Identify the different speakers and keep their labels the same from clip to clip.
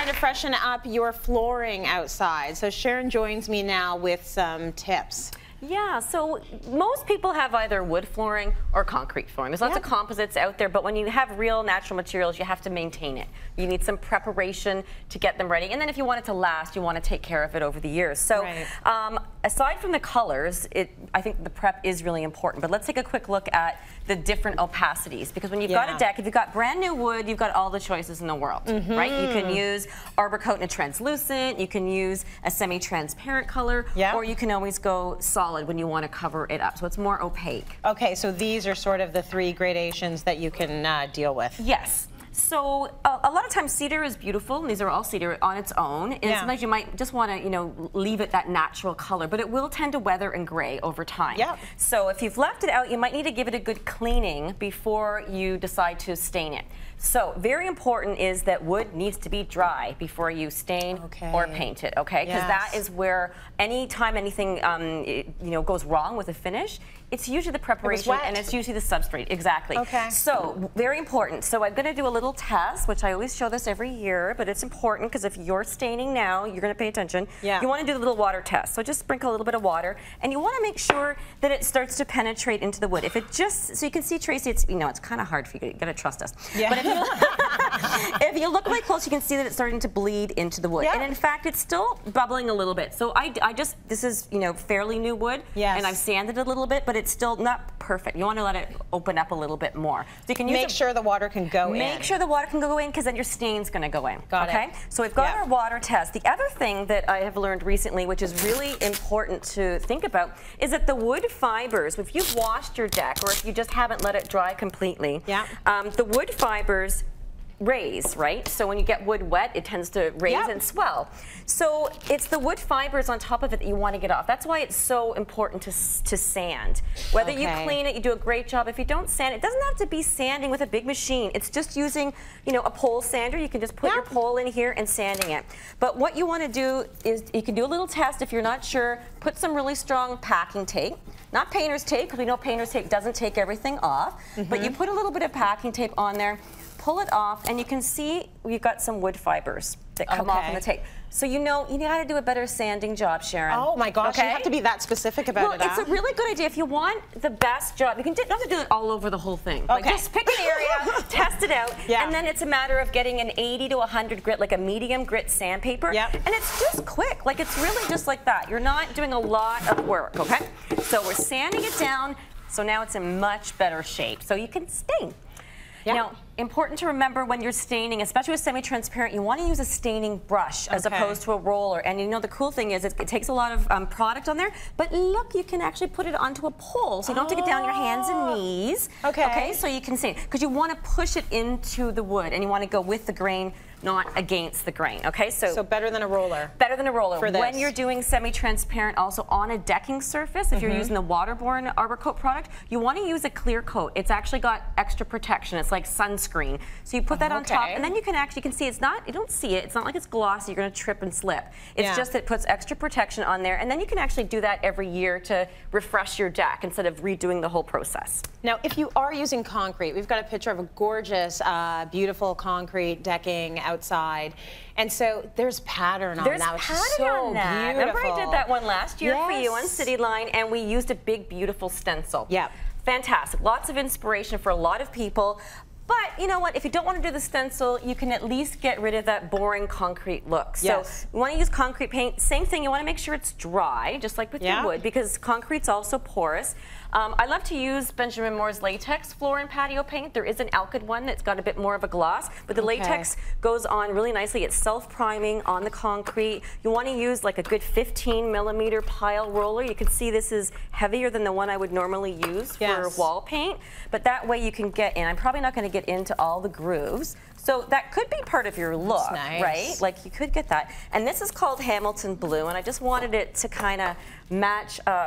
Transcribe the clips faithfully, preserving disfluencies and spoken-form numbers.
Speaker 1: to freshen up your flooring outside. So Sharon joins me now with some tips.
Speaker 2: Yeah, so most people have either wood flooring or concrete flooring. There's lots
Speaker 1: yeah.
Speaker 2: of composites out there, but when you have real natural materials, you have to maintain it. You need some preparation to get them ready. And then if you want it to last, you want to take care of it over the years. So
Speaker 1: right.
Speaker 2: um, aside from the colors, it, I think the prep is really important. But let's take a quick look at the different opacities. Because when you've
Speaker 1: yeah.
Speaker 2: got a deck, if you've got brand new wood, you've got all the choices in the world, mm-hmm. right? You can use arbor coat in a translucent, you can use a semi-transparent color,
Speaker 1: yeah.
Speaker 2: or you can always go solid when you want to cover it up, so it's more opaque.
Speaker 1: Okay, so these are sort of the three gradations that you can uh, deal with.
Speaker 2: Yes. So uh, a lot of times cedar is beautiful, and these are all cedar on its own, and
Speaker 1: yeah.
Speaker 2: sometimes you might just want to, you know, leave it that natural color, but it will tend to weather and gray over time.
Speaker 1: Yeah.
Speaker 2: So if you've left it out, you might need to give it a good cleaning before you decide to stain it. So very important is that wood needs to be dry before you stain
Speaker 1: okay.
Speaker 2: or paint it, okay? Because
Speaker 1: yes.
Speaker 2: that is where any time anything um, it, you know, goes wrong with a finish, it's usually the preparation
Speaker 1: it
Speaker 2: and it's usually the substrate. Exactly.
Speaker 1: Okay.
Speaker 2: So very important. So I'm going to do a little test, which I always show this every year, but it's important because if you're staining now, you're going to pay attention.
Speaker 1: Yeah.
Speaker 2: You want to do the little water test. So just sprinkle a little bit of water, and you want to make sure that it starts to penetrate into the wood. If it just, so you can see, Tracy, it's, you know, it's kind of hard for you. You got to trust us.
Speaker 1: Yeah.
Speaker 2: But if you, if you look really close, you can see that it's starting to bleed into the wood.
Speaker 1: Yeah.
Speaker 2: And in fact, it's still bubbling a little bit. So I, I just, this is, you know, fairly new wood.
Speaker 1: Yes.
Speaker 2: And I've sanded it a little bit, but it's still not perfect. You want to let it open up a little bit more. So you can use
Speaker 1: Make
Speaker 2: a,
Speaker 1: sure the water can go
Speaker 2: make
Speaker 1: in.
Speaker 2: Make sure the water can go in, because then your stain's going to go in.
Speaker 1: Got
Speaker 2: okay?
Speaker 1: it.
Speaker 2: So we've got
Speaker 1: yeah.
Speaker 2: our water test. The other thing that I have learned recently, which is really important to think about, is that the wood fibers, if you've washed your deck or if you just haven't let it dry completely,
Speaker 1: yeah.
Speaker 2: um, the wood fibers raise, right? So when you get wood wet, it tends to raise
Speaker 1: yep.
Speaker 2: and swell. So it's the wood fibers on top of it that you want to get off. That's why it's so important to, to sand. Whether
Speaker 1: okay.
Speaker 2: you clean it, you do a great job. If you don't sand it, it doesn't have to be sanding with a big machine. It's just using, you know, a pole sander. You can just put
Speaker 1: yep.
Speaker 2: your pole in here and sanding it. But what you want to do is, you can do a little test if you're not sure. Put some really strong packing tape. Not painter's tape, because we know painter's tape doesn't take everything off. Mm-hmm. But you put a little bit of packing tape on there, pull it off, and you can see we've got some wood fibers that come
Speaker 1: okay.
Speaker 2: off on the tape. So you know you got to do a better sanding job, Sharon.
Speaker 1: Oh my gosh,
Speaker 2: okay?
Speaker 1: you have to be that specific about
Speaker 2: well,
Speaker 1: it.
Speaker 2: Well, it's
Speaker 1: huh?
Speaker 2: a really good idea. If you want the best job, you can do, don't have to do it all over the whole thing.
Speaker 1: Okay.
Speaker 2: Like just pick an area, test it out,
Speaker 1: yeah.
Speaker 2: and then it's a matter of getting an eighty to one hundred grit, like a medium grit sandpaper.
Speaker 1: Yep.
Speaker 2: And it's just quick. Like it's really just like that. You're not doing a lot of work, okay? So we're sanding it down, so now it's in much better shape. So you can stain.
Speaker 1: Yep.
Speaker 2: Now, important to remember when you're staining, especially with semi-transparent, you want to use a staining brush as
Speaker 1: okay.
Speaker 2: opposed to a roller. And you know the cool thing is it, it takes a lot of um, product on there, but look, you can actually put it onto a pole, so you don't oh. have to get down on your hands and knees.
Speaker 1: Okay.
Speaker 2: Okay, so you can stain, because you want to push it into the wood, and you want to go with the grain, not against the grain. Okay, so
Speaker 1: so better than a roller.
Speaker 2: Better than a roller.
Speaker 1: For this.
Speaker 2: When you're doing semi-transparent, also on a decking surface, if mm-hmm. you're using the waterborne arbor coat product, you want to use a clear coat. It's actually got extra protection. It's like sunscreen. So you put that on
Speaker 1: okay.
Speaker 2: top, and then you can actually you can see it's not. You don't see it. It's not like it's glossy. You're going to trip and slip. It's
Speaker 1: yeah.
Speaker 2: just that it puts extra protection on there, and then you can actually do that every year to refresh your deck instead of redoing the whole process.
Speaker 1: Now, if you are using concrete, we've got a picture of a gorgeous, uh, beautiful concrete decking outside. And so there's pattern on
Speaker 2: there's
Speaker 1: that, which
Speaker 2: pattern
Speaker 1: is so
Speaker 2: on that.
Speaker 1: beautiful.
Speaker 2: Remember I did that one last year
Speaker 1: yes.
Speaker 2: for you on Cityline, and we used a big, beautiful stencil.
Speaker 1: Yep.
Speaker 2: Fantastic. Lots of inspiration for a lot of people. But you know what? If you don't want to do the stencil, you can at least get rid of that boring concrete look. So
Speaker 1: yes.
Speaker 2: you want to use concrete paint. Same thing. You want to make sure it's dry, just like with
Speaker 1: yeah.
Speaker 2: your wood, because concrete's also porous. Um, I love to use Benjamin Moore's latex floor and patio paint. There is an alkyd one that's got a bit more of a gloss, but the
Speaker 1: okay.
Speaker 2: latex goes on really nicely. It's self-priming on the concrete. You want to use like a good fifteen millimeter pile roller. You can see this is heavier than the one I would normally use
Speaker 1: yes.
Speaker 2: for wall paint, but that way you can get in. I'm probably not going to get into all the grooves. So that could be part of your look,
Speaker 1: nice.
Speaker 2: right? Like you could get that. And this is called Hamilton Blue, and I just wanted it to kind of match up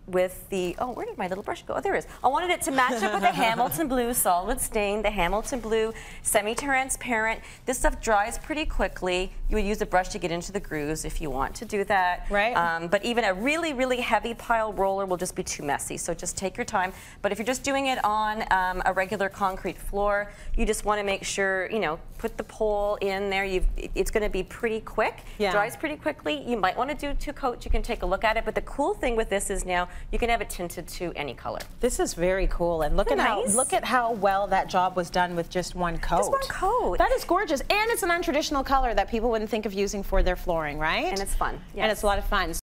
Speaker 2: with the, oh, where did my little brush go? Oh, there it is. I wanted it to match up with the Hamilton Blue solid stain, the Hamilton Blue semi-transparent. This stuff dries pretty quickly. You would use a brush to get into the grooves if you want to do that.
Speaker 1: Right.
Speaker 2: Um, but even a really, really heavy pile roller will just be too messy, so just take your time. But if you're just doing it on um, a regular concrete floor, you just want to make sure, you know, put the pole in there. You've, it's going to be pretty quick.
Speaker 1: Yeah.
Speaker 2: Dries pretty quickly. You might want to do two coats. You can take a look at it. But the cool thing with this is now you can have it tinted to any color.
Speaker 1: This is very cool, and look
Speaker 2: Isn't
Speaker 1: at
Speaker 2: it
Speaker 1: how
Speaker 2: nice?
Speaker 1: look at how well that job was done with just one coat.
Speaker 2: Just one coat.
Speaker 1: That is gorgeous, and it's an untraditional color that people wouldn't think of using for their flooring, right?
Speaker 2: And it's fun. Yes.
Speaker 1: And it's a lot of fun.